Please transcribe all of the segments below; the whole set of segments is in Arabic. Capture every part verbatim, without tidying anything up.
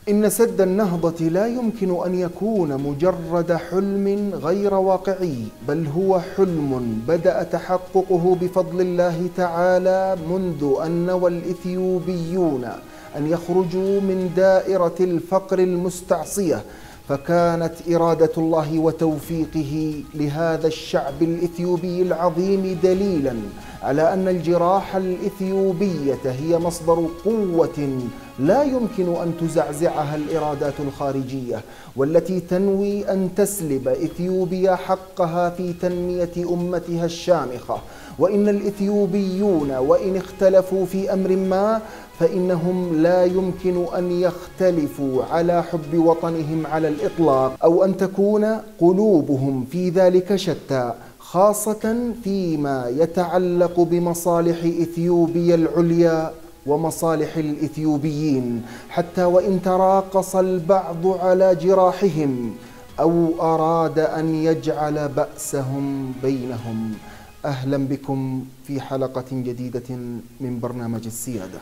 إن سد النهضة لا يمكن أن يكون مجرد حلم غير واقعي، بل هو حلم بدأ تحققه بفضل الله تعالى منذ أن نوى الإثيوبيون أن يخرجوا من دائرة الفقر المستعصية، فكانت إرادة الله وتوفيقه لهذا الشعب الإثيوبي العظيم دليلا على أن الجراحة الإثيوبية هي مصدر قوة لا يمكن أن تزعزعها الإرادات الخارجية، والتي تنوي أن تسلب إثيوبيا حقها في تنمية أمتها الشامخة. وإن الإثيوبيون وإن اختلفوا في أمر ما فإنهم لا يمكن أن يختلفوا على حب وطنهم على الإطلاق، أو أن تكون قلوبهم في ذلك شتى، خاصة فيما يتعلق بمصالح إثيوبيا العليا ومصالح الإثيوبيين، حتى وإن تراقص البعض على جراحهم أو أراد أن يجعل بأسهم بينهم. أهلا بكم في حلقة جديدة من برنامج السيادة.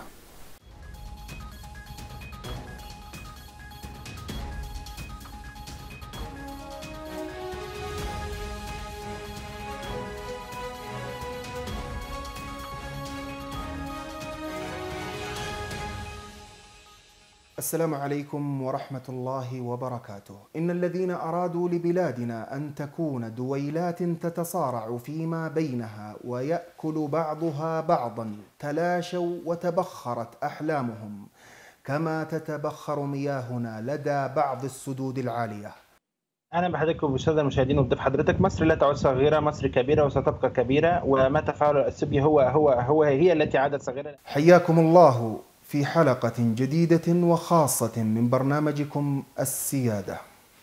السلام عليكم ورحمة الله وبركاته. إن الذين أرادوا لبلادنا أن تكون دويلات تتصارع فيما بينها ويأكل بعضها بعضا تلاشوا وتبخرت أحلامهم كما تتبخر مياهنا لدى بعض السدود العالية. أهلا بحضراتكم بالسادة المشاهدين وبضيف حضرتك. مصر لا تعد صغيرة، مصر كبيرة وستبقى كبيرة، وما تفعله الأثيوبي هو هو هو هي التي عادت صغيرة. حياكم الله في حلقة جديدة وخاصة من برنامجكم السيادة.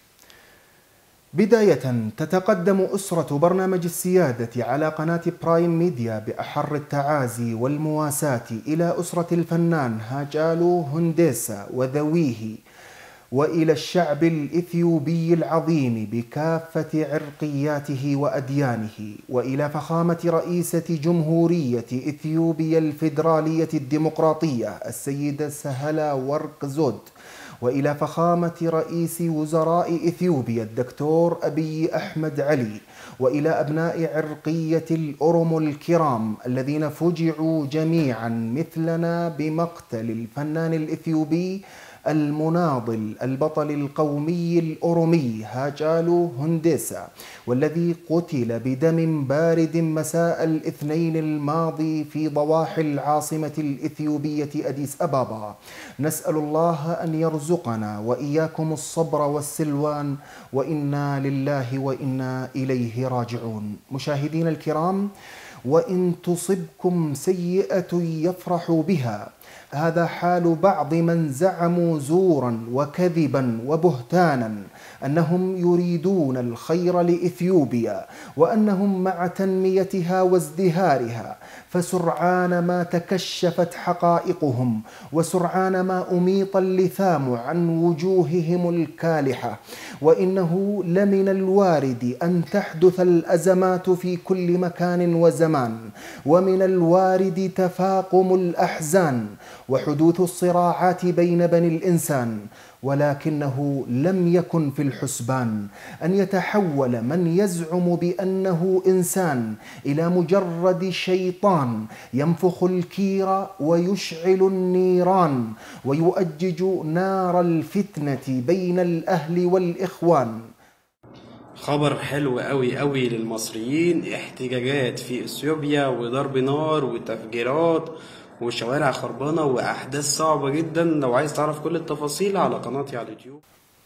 بداية تتقدم أسرة برنامج السيادة على قناة برايم ميديا بأحر التعازي والمواساة إلى أسرة الفنان هاجالو هنديسا وذويه، وإلى الشعب الإثيوبي العظيم بكافة عرقياته وأديانه، وإلى فخامة رئيسة جمهورية إثيوبيا الفيدرالية الديمقراطية السيدة سهلا ورق زود، وإلى فخامة رئيس وزراء إثيوبيا الدكتور أبي أحمد علي، وإلى أبناء عرقية الأورمو الكرام الذين فجعوا جميعا مثلنا بمقتل الفنان الإثيوبي المناضل البطل القومي الأورومي هاجالو هنديسا، والذي قتل بدم بارد مساء الاثنين الماضي في ضواحي العاصمة الإثيوبية أديس أبابا. نسأل الله أن يرزقنا وإياكم الصبر والسلوان، وإنا لله وإنا إليه راجعون. مشاهدين الكرام، وإن تصبكم سيئة يفرحوا بها، هذا حال بعض من زعموا زورا وكذبا وبهتانا أنهم يريدون الخير لإثيوبيا وأنهم مع تنميتها وازدهارها، فسرعان ما تكشفت حقائقهم وسرعان ما أميط اللثام عن وجوههم الكالحة. وإنه لمن الوارد أن تحدث الأزمات في كل مكان وزمان، ومن الوارد تفاقم الأحزان وحدوث الصراعات بين بني الإنسان، ولكنه لم يكن في الحسبان أن يتحول من يزعم بأنه إنسان إلى مجرد شيطان ينفخ الكير ويشعل النيران ويؤجج نار الفتنة بين الأهل والإخوان. خبر حلو قوي قوي للمصريين، احتجاجات في اثيوبيا وضرب نار وتفجيرات وشوارع خربانة وأحداث صعبة جدا. لو عايز تعرف كل التفاصيل على قناتي على اليوتيوب.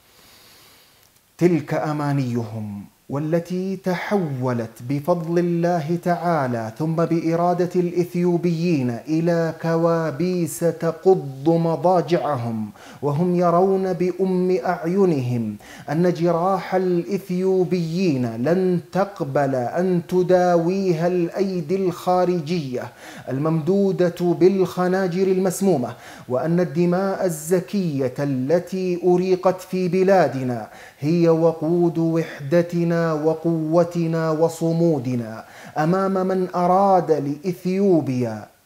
تلك أمانيهم والتي تحولت بفضل الله تعالى ثم بإرادة الإثيوبيين إلى كوابيس تقض مضاجعهم، وهم يرون بأم أعينهم أن جراح الإثيوبيين لن تقبل أن تداويها الأيدي الخارجية الممدودة بالخناجر المسمومة، وأن الدماء الزكية التي أريقت في بلادنا هي وقود وحدتنا وقوتنا وصمودنا أمام من أراد لإثيوبيا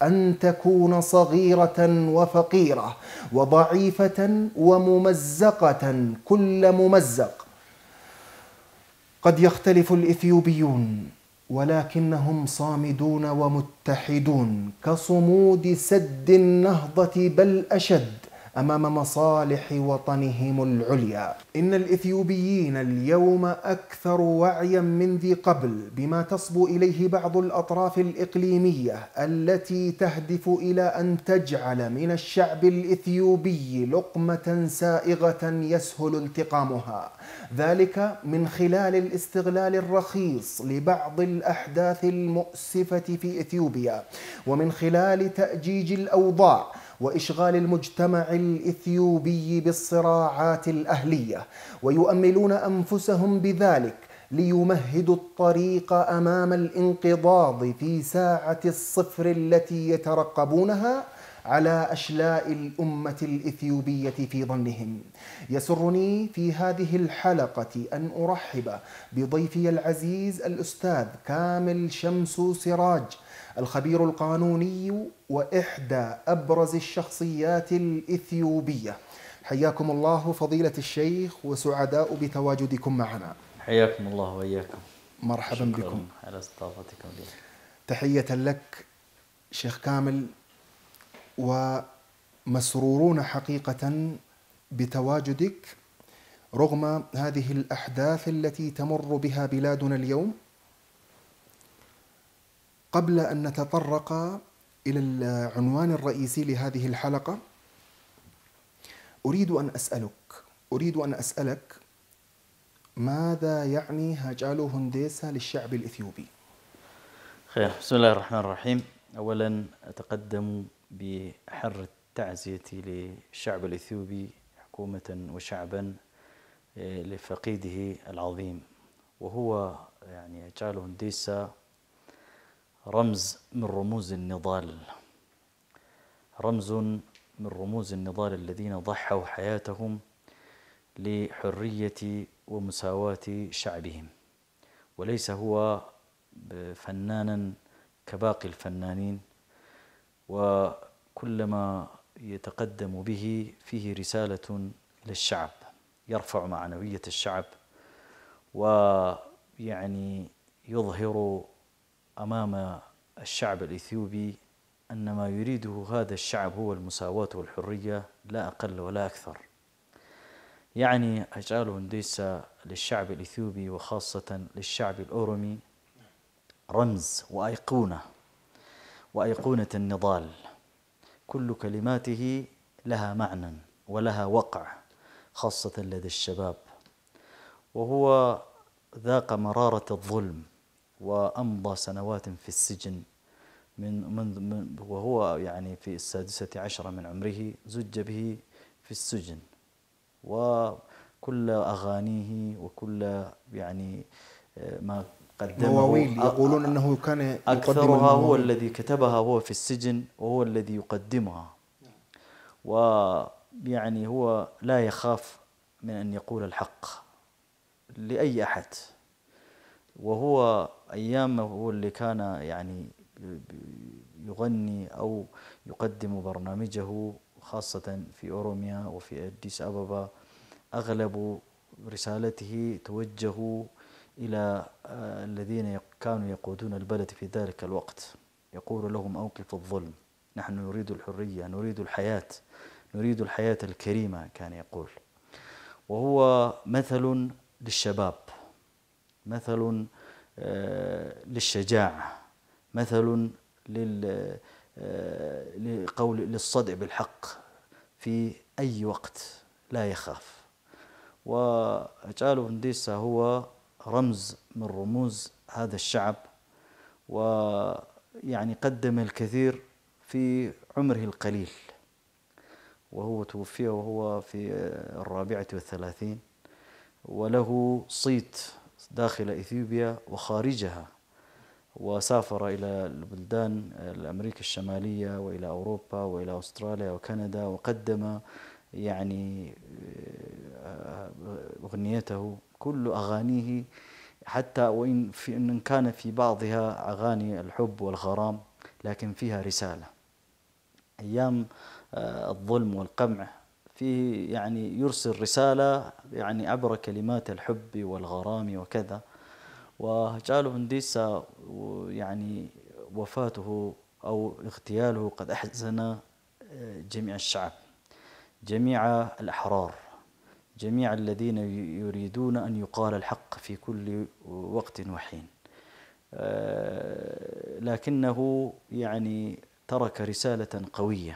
أن تكون صغيرة وفقيرة وضعيفة وممزقة كل ممزق. قد يختلف الإثيوبيون ولكنهم صامدون ومتحدون كصمود سد النهضة بل أشد أمام مصالح وطنهم العليا. إن الإثيوبيين اليوم أكثر وعيا من ذي قبل بما تصبو إليه بعض الأطراف الإقليمية التي تهدف إلى أن تجعل من الشعب الإثيوبي لقمة سائغة يسهل التقامها، ذلك من خلال الاستغلال الرخيص لبعض الأحداث المؤسفة في إثيوبيا، ومن خلال تأجيج الأوضاع وإشغال المجتمع الإثيوبي بالصراعات الأهلية، ويؤملون أنفسهم بذلك ليمهدوا الطريق أمام الانقضاض في ساعة الصفر التي يترقبونها على أشلاء الأمة الإثيوبية في ظنهم. يسرني في هذه الحلقة أن أرحب بضيفي العزيز الأستاذ كامل شمس سراج، الخبير القانوني وإحدى أبرز الشخصيات الإثيوبية. حياكم الله فضيلة الشيخ وسعداء بتواجدكم معنا. حياكم الله وإياكم. مرحبا بكم على استضافتكم لي. تحية لك شيخ كامل، ومسرورون حقيقة بتواجدك رغم هذه الأحداث التي تمر بها بلادنا اليوم. قبل أن نتطرق إلى العنوان الرئيسي لهذه الحلقة، أريد أن أسألك أريد أن أسألك ماذا يعني هاجالو هنديسا للشعب الإثيوبي؟ خير، بسم الله الرحمن الرحيم. أولا أتقدم بحر التعزية للشعب الإثيوبي حكومة وشعبا لفقيده العظيم، وهو يعني هاجالو هنديسا رمز من رموز النضال، رمز من رموز النضال الذين ضحوا حياتهم لحرية ومساواة شعبهم، وليس هو فنانا كباقي الفنانين، وكلما يتقدم به فيه رسالة للشعب يرفع معنوية الشعب، ويعني يظهر أمام الشعب الإثيوبي أن ما يريده هذا الشعب هو المساواة والحرية لا أقل ولا أكثر. يعني هاجالو هنديسا للشعب الإثيوبي وخاصة للشعب الأورومي رمز وأيقونة وأيقونة النضال، كل كلماته لها معنى ولها وقع خاصة لدى الشباب، وهو ذاق مرارة الظلم وأمضى سنوات في السجن من منذ من وهو يعني في السادسة عشرة من عمره زج به في السجن، وكل أغانيه وكل يعني ما قدمه مواويل يقولون أنه كان أكثرها هو الذي كتبها هو في السجن، وهو الذي يقدمها، ويعني هو لا يخاف من أن يقول الحق لأي أحد. وهو أيامه هو اللي كان يعني يغني أو يقدم برنامجه خاصة في أوروميا وفي أديس أبابا، أغلب رسالته توجه إلى الذين كانوا يقودون البلد في ذلك الوقت، يقول لهم أوقفوا الظلم، نحن نريد الحرية، نريد الحياة، نريد الحياة الكريمة كان يقول. وهو مثل للشباب، مثل للشجاعة، مثل للقول للصدع بالحق في أي وقت لا يخاف. وهاجالو هنديسا هو رمز من رموز هذا الشعب، ويعني قدم الكثير في عمره القليل، وهو توفي وهو في الرابعة والثلاثين، وله صيت داخل إثيوبيا وخارجها، وسافر إلى البلدان الأمريكا الشمالية وإلى أوروبا وإلى أستراليا وكندا، وقدم يعني أغنيته كل أغانيه، حتى وإن في إن كان في بعضها أغاني الحب والغرام لكن فيها رسالة. أيام الظلم والقمع، فيه يعني يرسل رسالة يعني عبر كلمات الحب والغرام وكذا. وجالو هنديسا يعني وفاته أو اغتياله قد أحزن جميع الشعب، جميع الأحرار، جميع الذين يريدون أن يقال الحق في كل وقت وحين. لكنه يعني ترك رسالة قوية،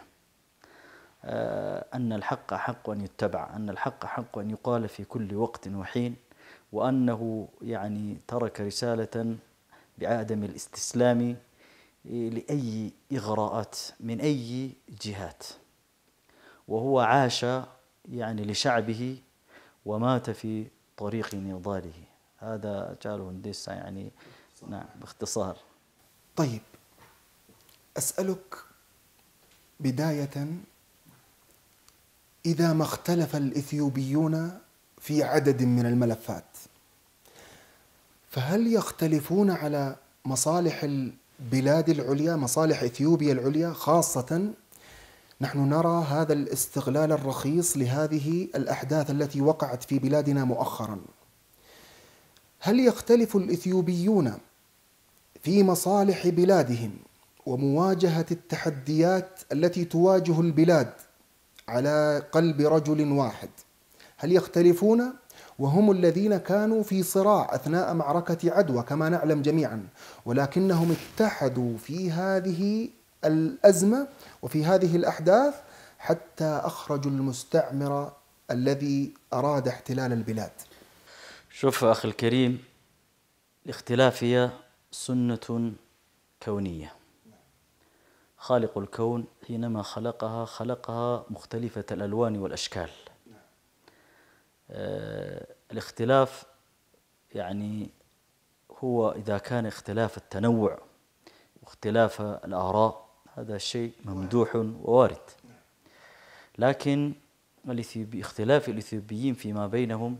أن الحق حق أن يتبع، أن الحق حق أن يقال في كل وقت وحين، وأنه يعني ترك رسالة بعدم الاستسلام لأي إغراءات من أي جهات، وهو عاش يعني لشعبه ومات في طريق نضاله. هذا جالو هنديسا يعني نعم باختصار. طيب أسألك بداية، إذا ما اختلف الإثيوبيون في عدد من الملفات، فهل يختلفون على مصالح البلاد العليا، مصالح إثيوبيا العليا خاصة؟ نحن نرى هذا الاستغلال الرخيص لهذه الأحداث التي وقعت في بلادنا مؤخرا. هل يختلف الإثيوبيون في مصالح بلادهم ومواجهة التحديات التي تواجه البلاد على قلب رجل واحد؟ هل يختلفون وهم الذين كانوا في صراع أثناء معركة عدوى كما نعلم جميعا، ولكنهم اتحدوا في هذه الأزمة وفي هذه الأحداث حتى أخرجوا المستعمر الذي أراد احتلال البلاد؟ شوف أخي الكريم، الاختلاف هي سنة كونية. خالق الكون حينما خلقها خلقها مختلفة الألوان والأشكال. آه الاختلاف يعني هو إذا كان اختلاف التنوع واختلاف الآراء، هذا شيء ممدوح ووارد. لكن اختلاف الإثيوبيين فيما بينهم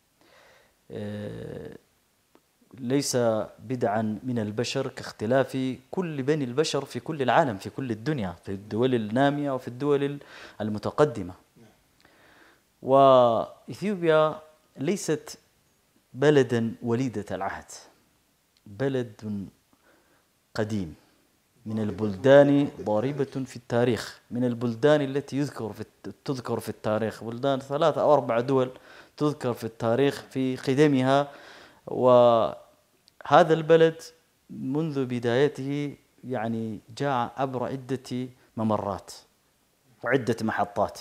آه ليس بدعا من البشر كاختلاف كل بني البشر في كل العالم، في كل الدنيا، في الدول النامية وفي الدول المتقدمة. وإثيوبيا ليست بلدا وليدة العهد، بلد قديم، من البلدان ضاربة في التاريخ، من البلدان التي يذكر في تذكر في التاريخ، بلدان ثلاثة أو أربع دول تذكر في التاريخ في قدمها. وهذا البلد منذ بدايته يعني جاء عبر عدة ممرات وعدة محطات.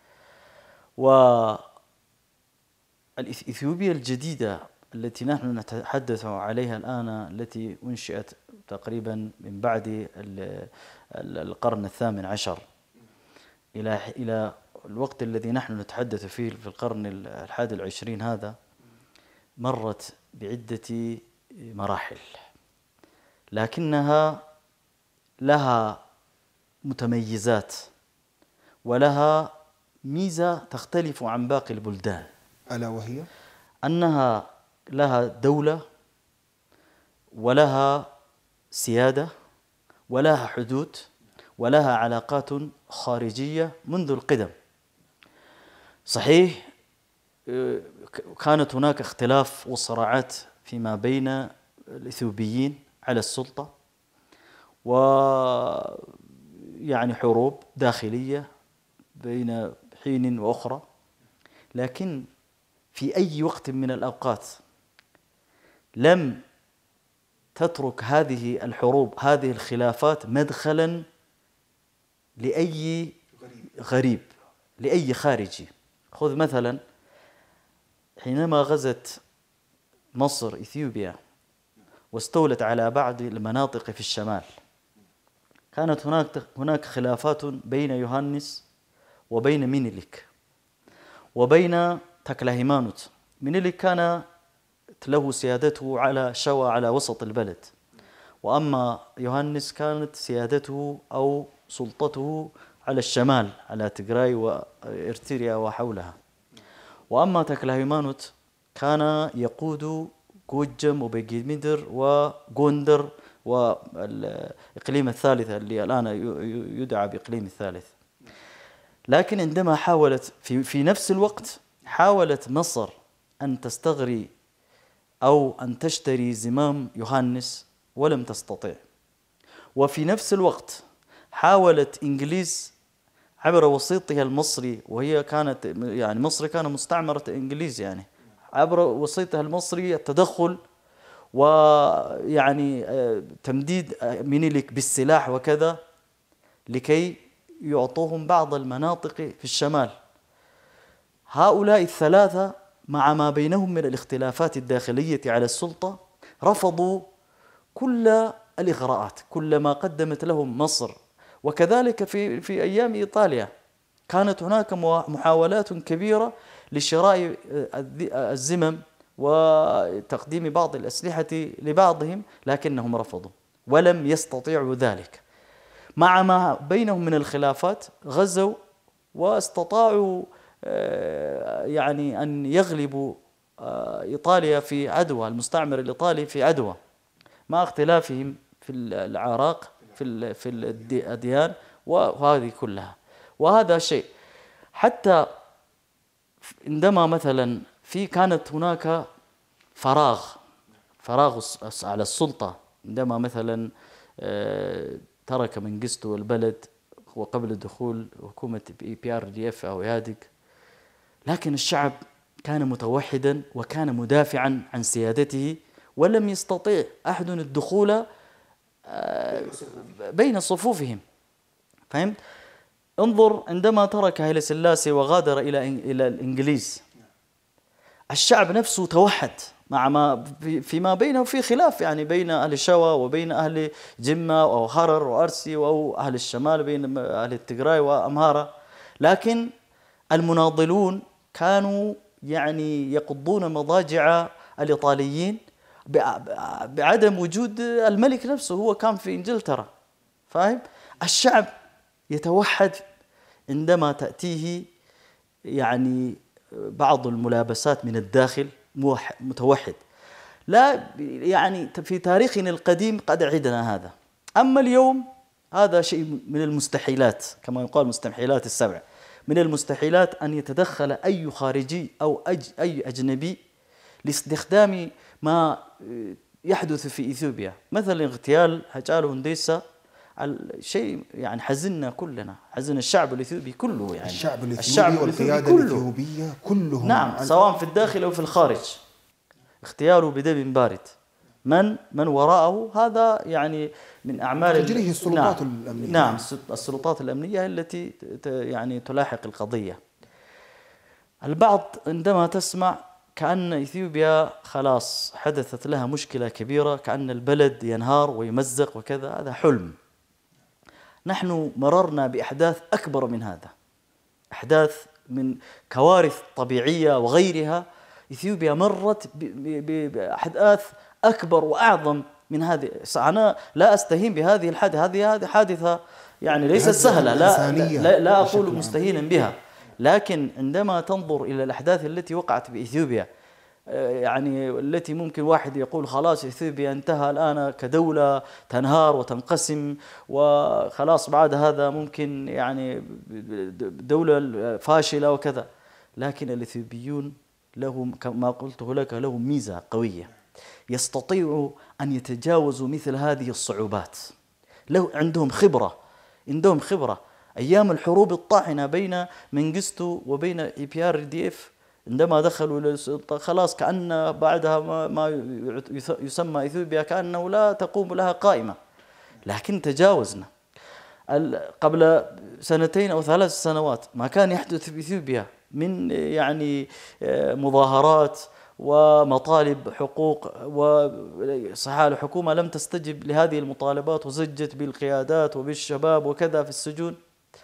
والإثيوبيا الجديدة التي نحن نتحدث عليها الآن، التي أنشئت تقريبا من بعد القرن الثامن عشر إلى إلى الوقت الذي نحن نتحدث فيه في القرن الحادي العشرين، هذا مرت بعدة مراحل، لكنها لها متميزات ولها ميزة تختلف عن باقي البلدان، ألا وهي أنها لها دولة ولها سيادة ولها حدود ولها علاقات خارجية منذ القدم. صحيح كانت هناك اختلاف وصراعات فيما بين الإثيوبيين على السلطة، ويعني حروب داخلية بين حين وأخرى، لكن في أي وقت من الأوقات لم تترك هذه الحروب، هذه الخلافات مدخلا لأي غريب، لأي خارجي. خذ مثلا حينما غزت مصر إثيوبيا واستولت على بعض المناطق في الشمال، كانت هناك هناك خلافات بين يوهانس وبين مينيليك وبين تكلهيمانوت. مينيليك كان له سيادته على شوى على وسط البلد، وأما يوهانس كانت سيادته أو سلطته على الشمال، على تجراي وإرتريا وحولها. وأما تكلهيمانوت كان يقود جوجم وبيجيميدر وغوندر والإقليم الثالث اللي الآن يدعى بإقليم الثالث. لكن عندما حاولت في في نفس الوقت حاولت مصر أن تستغري أو أن تشتري زمام يوحنس ولم تستطع. وفي نفس الوقت حاولت إنجليز عبر وسيطها المصري، وهي كانت يعني مصر كان مستعمرة إنجليز، يعني عبر وسيطها المصري التدخل ويعني تمديد مينيلك بالسلاح وكذا لكي يعطوهم بعض المناطق في الشمال. هؤلاء الثلاثة مع ما بينهم من الاختلافات الداخلية على السلطة رفضوا كل الإغراءات، كل ما قدمت لهم مصر. وكذلك في في أيام إيطاليا كانت هناك محاولات كبيرة لشراء الزمم وتقديم بعض الأسلحة لبعضهم، لكنهم رفضوا ولم يستطيعوا ذلك. مع ما بينهم من الخلافات غزوا واستطاعوا يعني أن يغلبوا إيطاليا في عدوى، المستعمر الإيطالي في عدوى، مع اختلافهم في العراق في في الأديان وهذه كلها. وهذا شيء حتى عندما مثلا في كانت هناك فراغ فراغ على السلطة، عندما مثلا ترك منجستو البلد وقبل دخول حكومة بي آر دي إف أو إيادك، لكن الشعب كان متوحدا وكان مدافعا عن سيادته، ولم يستطيع أحد الدخول بين صفوفهم. فهمت؟ انظر عندما ترك هيلي سلاسي وغادر إلى إلى الإنجليز، الشعب نفسه توحد مع ما فيما بينه في خلاف، يعني بين أهل الشوا وبين أهل جمة أو هرر وأرسي أو أهل الشمال بين أهل التجراي وأمهارة، لكن المناضلون كانوا يعني يقضون مضاجع الإيطاليين بعدم وجود الملك نفسه، هو كان في إنجلترا. فاهم؟ الشعب يتوحد عندما تأتيه يعني بعض الملابسات من الداخل، متوحد. لا يعني في تاريخنا القديم قد عدنا هذا. أما اليوم هذا شيء من المستحيلات، كما يقال مستحيلات السبع، من المستحيلات أن يتدخل أي خارجي أو أج أي أجنبي لاستخدام ما يحدث في إثيوبيا، مثل اغتيال هجال هنديسة، شيء يعني حزننا كلنا، حزن الشعب الإثيوبي كله، يعني الشعب الإثيوبي والقيادة الإثيوبية كلهم، نعم، سواء في الداخل أو في الخارج، اغتياله بدم بارد. من من وراءه هذا يعني من أعمال تجريه السلطات نعم الأمنية. نعم السلطات الأمنية التي يعني تلاحق القضية. البعض عندما تسمع كأن إثيوبيا خلاص حدثت لها مشكلة كبيرة، كأن البلد ينهار ويمزق وكذا، هذا حلم. نحن مررنا بأحداث أكبر من هذا، أحداث من كوارث طبيعية وغيرها. إثيوبيا مرت بأحداث أكبر وأعظم من هذه. أنا لا أستهين بهذه الحادثة، هذه حادثة يعني ليست سهلة، لا, لا, لا أقول مستهينا بها، لكن عندما تنظر إلى الأحداث التي وقعت بإثيوبيا، يعني التي ممكن واحد يقول خلاص إثيوبيا انتهى الآن كدولة تنهار وتنقسم وخلاص بعد هذا ممكن يعني دولة فاشلة وكذا، لكن الإثيوبيون لهم كما قلته لك لهم ميزة قوية، يستطيعوا أن يتجاوزوا مثل هذه الصعوبات. له عندهم خبرة عندهم خبرة أيام الحروب الطاحنة بين منجستو وبين إي بي آر دي إف، عندما دخلوا للسلطة خلاص كأن بعدها ما يسمى إثيوبيا كأنه لا تقوم لها قائمة، لكن تجاوزنا. قبل سنتين أو ثلاث سنوات ما كان يحدث في إثيوبيا من يعني مظاهرات ومطالب حقوق، وصحيح الحكومة لم تستجب لهذه المطالبات وزجت بالقيادات وبالشباب وكذا في السجون،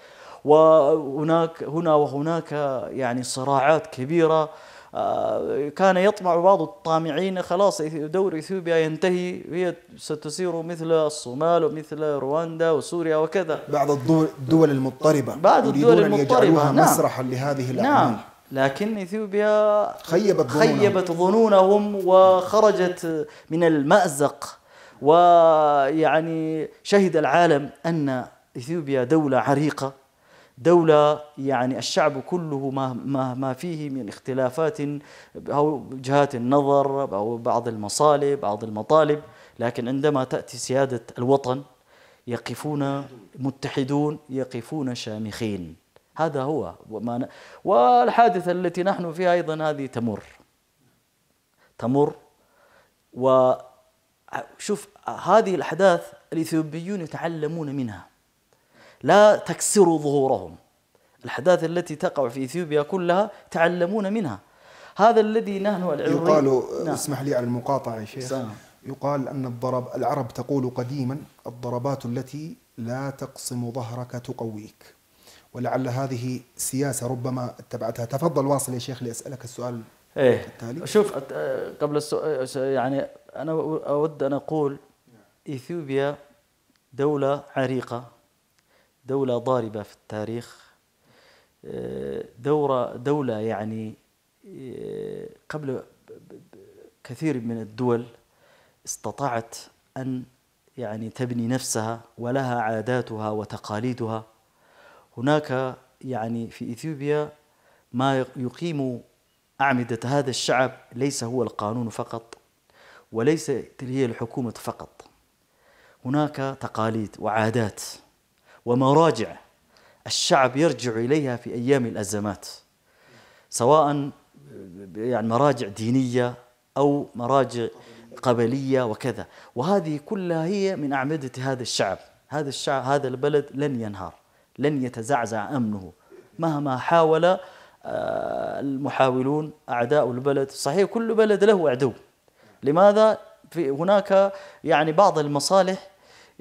وهناك هنا وهناك يعني صراعات كبيرة. كان يطمع بعض الطامعين خلاص دور إثيوبيا ينتهي، هي ستسير مثل الصومال ومثل رواندا وسوريا وكذا، بعض الدول المضطربة بعض الدول المضطربة نعم. مسرحا لهذه الأعمال. نعم، لكن إثيوبيا خيبت ظنونهم, خيبت ظنونهم وخرجت من المأزق ويعني شهد العالم أن إثيوبيا دولة عريقة، دولة يعني الشعب كله ما ما ما فيه من اختلافات أو وجهات النظر أو بعض المصالح بعض المطالب، لكن عندما تأتي سيادة الوطن يقفون متحدون، يقفون شامخين. هذا هو. والحادثة التي نحن فيها أيضا هذه تمر تمر وشوف هذه الأحداث الإثيوبيون يتعلمون منها، لا تكسروا ظهورهم. الأحداث التي تقع في إثيوبيا كلها تعلمون منها. هذا الذي نحن العري يقال نعم. اسمح لي على المقاطعة يا شيخ سلام. يقال أن الضرب العرب تقول قديما الضربات التي لا تقسم ظهرك تقويك، ولعل هذه سياسة ربما اتبعتها. تفضل واصل يا شيخ لأسألك السؤال إيه. التالي. شوف قبل السؤال يعني أنا أود أن أقول إثيوبيا دولة عريقة، دولة ضاربة في التاريخ، دورة دولة يعني قبل كثير من الدول استطاعت أن يعني تبني نفسها ولها عاداتها وتقاليدها. هناك يعني في إثيوبيا ما يقيم أعمدة هذا الشعب ليس هو القانون فقط، وليس هي الحكومة فقط، هناك تقاليد وعادات ومراجع الشعب يرجع إليها في أيام الأزمات، سواء يعني مراجع دينية أو مراجع قبلية وكذا، وهذه كلها هي من أعمدة هذا الشعب. هذا الشعب هذا البلد لن ينهار، لن يتزعزع أمنه مهما حاول المحاولون أعداء البلد. صحيح كل بلد له عدو، لماذا؟ في هناك يعني بعض المصالح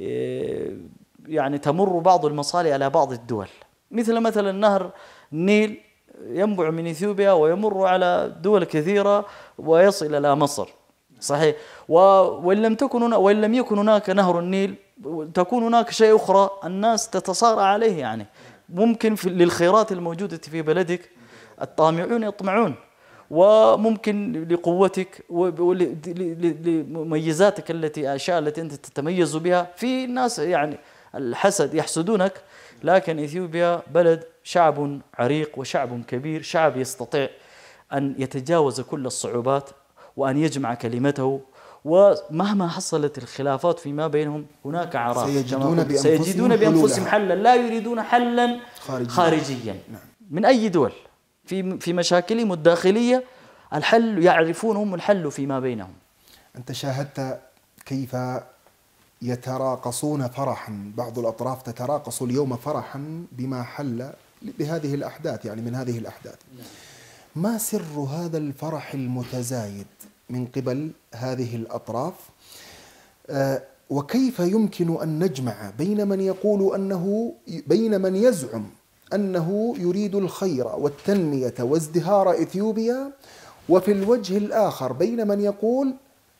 يعني تمر بعض المصالح على بعض الدول، مثل مثلا نهر النيل ينبع من إثيوبيا ويمر على دول كثيرة ويصل إلى مصر. صحيح. وإن لم تكن وإن لم يكن هناك نهر النيل تكون هناك شيء أخرى الناس تتصارع عليه. يعني ممكن في للخيرات الموجودة في بلدك الطامعون يطمعون، وممكن لقوتك ولمميزاتك التي أشياء التي أنت تتميز بها في الناس يعني الحسد يحسدونك. لكن إثيوبيا بلد شعب عريق وشعب كبير، شعب يستطيع أن يتجاوز كل الصعوبات وأن يجمع كلمته، ومهما حصلت الخلافات فيما بينهم هناك عراق سيجدون بأنفسهم, سيجدون بأنفسهم حلا، لا يريدون حلا خارجيا, خارجيا نعم. من أي دول في في مشاكلهم الداخلية. الحل يعرفون هم الحل فيما بينهم. أنت شاهدت كيف يتراقصون فرحا، بعض الأطراف تتراقص اليوم فرحا بما حل بهذه الأحداث، يعني من هذه الأحداث. ما سر هذا الفرح المتزايد من قبل هذه الأطراف؟ آه وكيف يمكن أن نجمع بين من يقول أنه بين من يزعم أنه يريد الخير والتنمية وازدهار إثيوبيا، وفي الوجه الآخر بين من يقول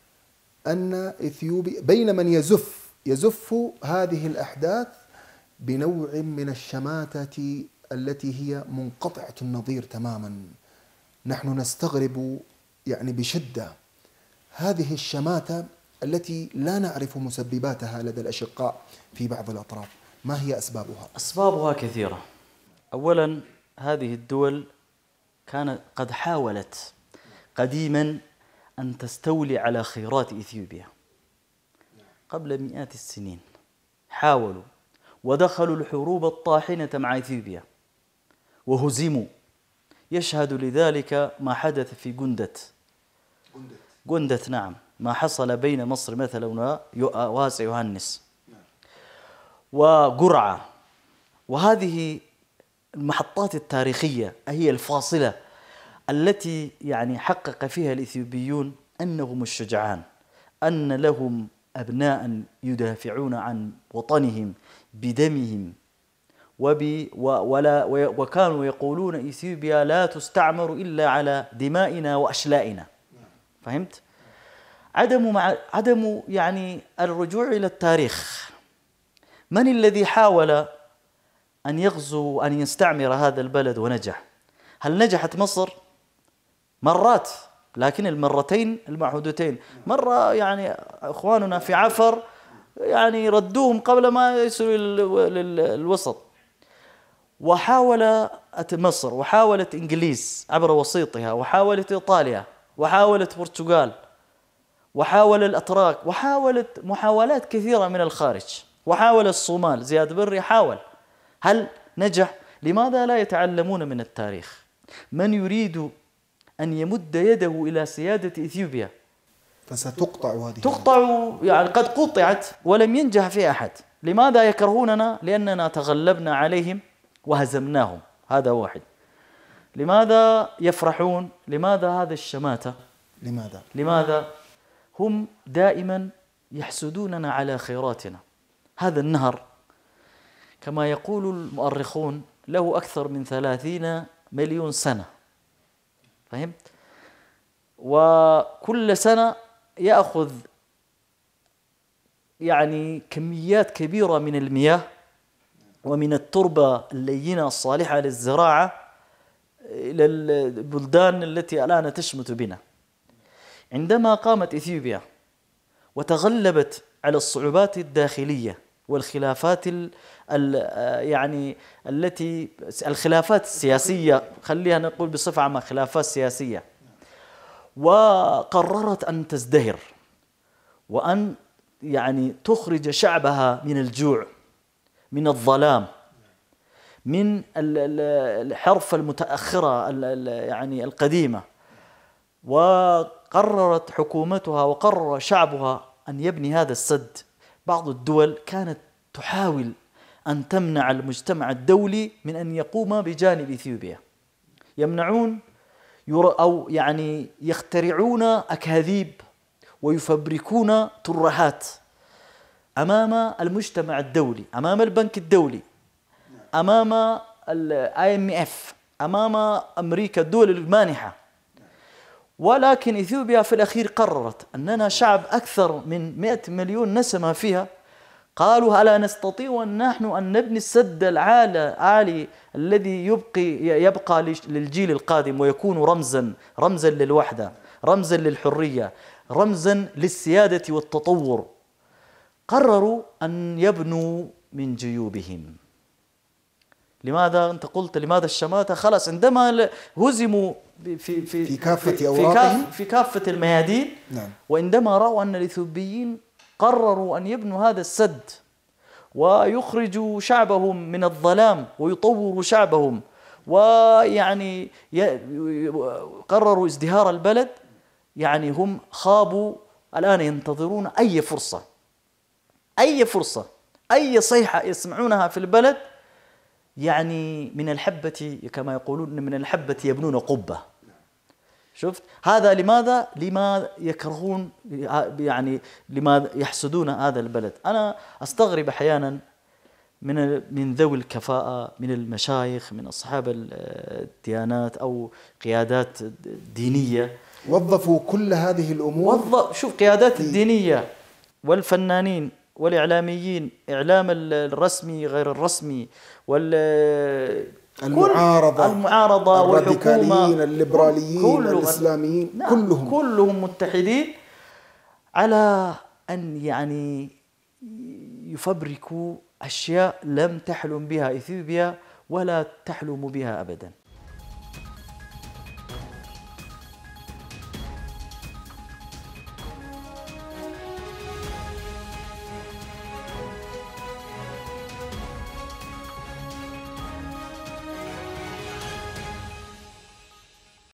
أن إثيوبيا، بين من يزف يزف هذه الأحداث بنوع من الشماتة التي هي منقطعة النظير تماما. نحن نستغرب يعني بشدة هذه الشماتة التي لا نعرف مسبباتها لدى الأشقاء في بعض الأطراف. ما هي أسبابها؟ أسبابها كثيرة. أولا هذه الدول كانت قد حاولت قديما أن تستولي على خيرات إثيوبيا قبل مئات السنين، حاولوا ودخلوا الحروب الطاحنة مع إثيوبيا وهزموا. يشهد لذلك ما حدث في جندت جندت نعم، ما حصل بين مصر مثلا وواسع يوهنس وقرعة. وهذه المحطات التاريخية هي الفاصلة التي يعني حقق فيها الإثيوبيون أنهم الشجعان، أن لهم أبناء يدافعون عن وطنهم بدمهم وب ولا وكانوا يقولون إثيوبيا لا تستعمر إلا على دمائنا وأشلائنا. فهمت؟ عدم مع عدم يعني الرجوع إلى التاريخ. من الذي حاول أن يغزو أن يستعمر هذا البلد ونجح؟ هل نجحت مصر؟ مرات لكن المرتين المعهودتين، مرة يعني إخواننا في عفر يعني ردوهم قبل ما يصلوا للوسط، وحاول مصر وحاولت إنجليز عبر وسيطها، وحاولت إيطاليا، وحاولت البرتغال، وحاول الأتراك، وحاولت محاولات كثيرة من الخارج، وحاول الصومال، زياد بري حاول. هل نجح؟ لماذا لا يتعلمون من التاريخ؟ من يريد أن يمد يده إلى سيادة إثيوبيا فستقطع هذه، تقطع، يعني قد قطعت ولم ينجح في أحد. لماذا يكرهوننا؟ لأننا تغلبنا عليهم وهزمناهم، هذا واحد. لماذا يفرحون؟ لماذا هذا الشماتة؟ لماذا؟ لماذا؟ هم دائما يحسدوننا على خيراتنا. هذا النهر كما يقول المؤرخون له أكثر من ثلاثين مليون سنة، فهمت؟ وكل سنة يأخذ يعني كميات كبيرة من المياه ومن التربة اللينة الصالحة للزراعة إلى البلدان التي الآن تشمت بنا. عندما قامت إثيوبيا وتغلبت على الصعوبات الداخلية والخلافات ال ال يعني التي الخلافات السياسية، خليها نقول بصفة عامة خلافات سياسية، وقررت أن تزدهر وأن يعني تخرج شعبها من الجوع، من الظلام، من الحرف المتأخرة يعني القديمة، وقررت حكومتها وقرر شعبها أن يبني هذا السد. بعض الدول كانت تحاول أن تمنع المجتمع الدولي من أن يقوم بجانب إثيوبيا، يمنعون أو يعني يخترعون أكاذيب ويفبركون ترهات أمام المجتمع الدولي، أمام البنك الدولي، أمام الآي إم إف، أمام أمريكا، الدول المانحة. ولكن إثيوبيا في الأخير قررت أننا شعب أكثر من مئة مليون نسمة فيها، قالوا ألا نستطيع نحن أن نبني السد العالي الذي يبقي يبقى للجيل القادم ويكون رمزا رمزا للوحدة، رمزا للحرية، رمزا للسيادة والتطور. قرروا أن يبنوا من جيوبهم. لماذا أنت قلت لماذا الشماتة؟ خلاص عندما هزموا في في في كافة في, أوراقهم، في كافة الميادين، نعم. وعندما رأوا أن الإثيوبيين قرروا أن يبنوا هذا السد ويخرجوا شعبهم من الظلام ويطوروا شعبهم، ويعني قرروا ازدهار البلد، يعني هم خابوا. الآن ينتظرون أي فرصة، أي فرصة، أي صيحة يسمعونها في البلد، يعني من الحبة كما يقولون من الحبة يبنون قبة. شفت هذا؟ لماذا؟ لما يكرهون، يعني لما يحسدون هذا البلد. أنا أستغرب أحيانا من من ذوي الكفاءة، من المشايخ، من أصحاب الديانات أو قيادات دينية، وظفوا كل هذه الأمور. وظف شوف قيادات الدينية والفنانين والإعلاميين، إعلام الرسمي غير الرسمي، وال المعارضة المعارضة الراديكاليين الليبراليين الإسلاميين، نعم كلهم كلهم متحدين على أن يعني يفبركوا أشياء لم تحلم بها إثيوبيا ولا تحلم بها أبدا.